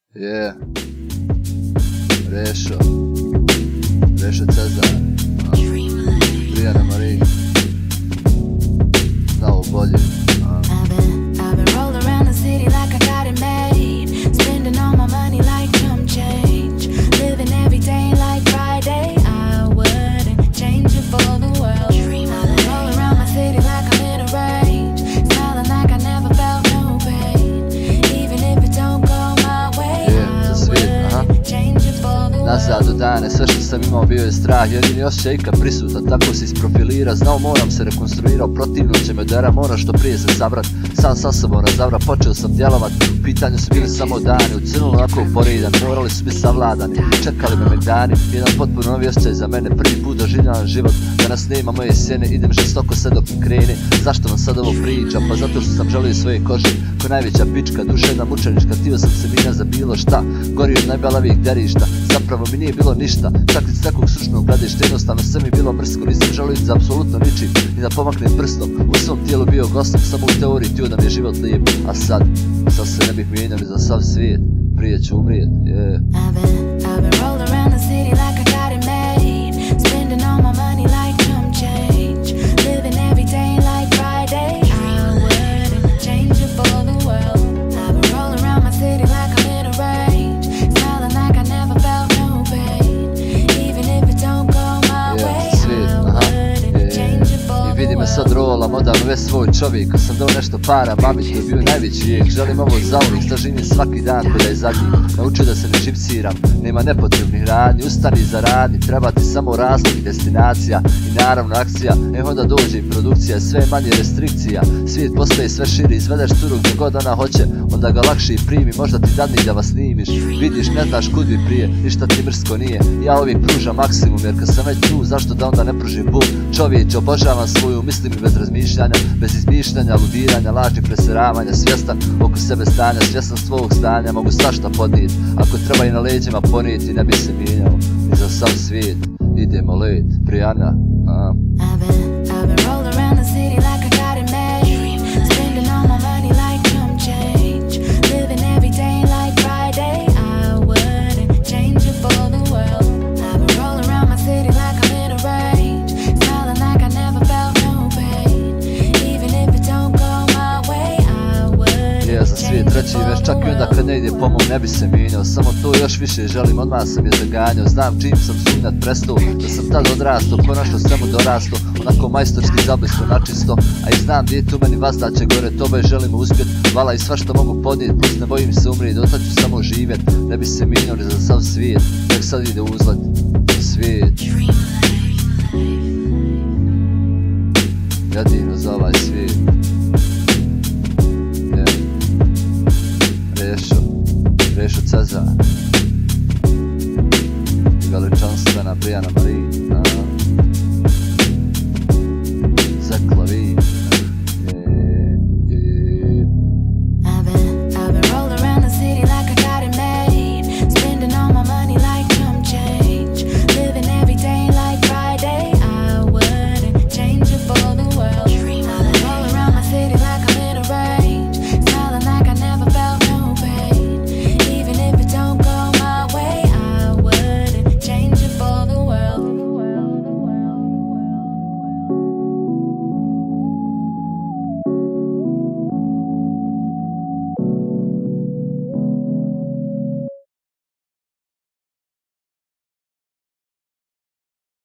Je, Rešo Cezar, Brijana Marie, znao bolje. I've been rolling around the city like I got it made, spending all my money like chump change, living every day like Friday. I wouldn't change it for the world. I've been rolling around my city like I'm in a rage, smiling like I never felt no pain, even if it don't go my way. I wouldn't change it for the world. Nazad u dane, sve što sam imao bio je strah, jedini osjećaj ikad prisutan, tako se isprofilira. Znao moram se rekonstruirao, protivno će me dera, moram što prije se sabrat, sam sa sobom razabrat, počeo sam djelovat, u pitanju su bili samo dani, u crnu onako uporidan, morali su biti savladani, čekali me megdani, jedan potpuno novi osjećaj za mene, prvi put doživljavam život, danas nema moje sjene, idem žestoko sve dok mi krene. Zašto vam sad ovo pričam? Pa zato što sam želio svoje kože, ko najveća pička, duša jedna mučenička, htio sam se mina za bilo šta, gori od najbalavijih derišta, zapravo mi nije bilo ništa, čak iz takvog stručnog gledišta, jednostavno sve mi bilo mrsko, nisam želio za apsolutno ničim, ni da pomaknem prstom, u svom tijelu bio gostom, samo u teoriji htio da mi je život lijep, a sad se ne bih mijenjao ni za sav svijet, prije ću umrijet, yeah. I've been rolling around the city like I got it made, spending all my money like chump change, living every day like Friday. I wouldn't change it for the world. I've been rolling around my city like I'm in a rage, smiling like I never felt no pain, even if it don't go my way. I wouldn't change it for the world. I vidi me sad rolam, odavno već svoj čovjek, ko sam dao nešto para, mami to je bio najveći lijek, želim ovo zauvijek, sad živim svaki dan ko da je zadnji, naučio da se ne šipciram, nema nepotrebnih radnji, ustani za radnji, treba ti samo razlog i destinacija i naravno akcija, onda dođe i produkcija, sve manje restrikcija, svijet postaje sve širi, izvedeš curu gdje god ona hoće, onda ga lakše i primi, možda ti dadni da vas snimiš, vidiš ne znaš kud bi prije, ništa ti mrsko nije, ja uvijek pružam maksimum, jer kad sam već tu, zašto da onda ne pružim bum, čovječe, obožavam svoju, mislim i bez razmišljanja, bez izmišljanja, ludiranja, lažnih preseravanja, svjestan oko sebe stanja, svjestan svog stanja, mogu svašta podnijeti, ako treba i na leđima ponijeti, ne bi se mijenjao, i za sav svijet, idemo let, Brijana, I've been rolling around the city like I got it made, spending all my money like chump change, living every day like Friday. I wouldn't change it for the world. I've been rolling around my city like I'm in a rage, smiling like I never felt no pain, even if it don't go my way. I wouldn't za svijet treći već, čak i onda kad ne ide po mom ne bi se mijenjao, samo to još više želim, odmah sam je zaganjao, znam čim sam sumnjat prestao, da sam tad odrastao, konačno svemu dorastao, onako majstorski zablisko načisto, a i znam gdje je tu meni vazdaće gore, tobe želim uspjet, vala i svašta mogu podnijet, plus ne bojim se umrijet, dotad ću samo živjet, ne bi se mijenjao ni za sav svijet, tek sad ide uzlet, svijet, jedino za ovaj svijet, Rešo Cezar i veličanstvena Brijana Marie.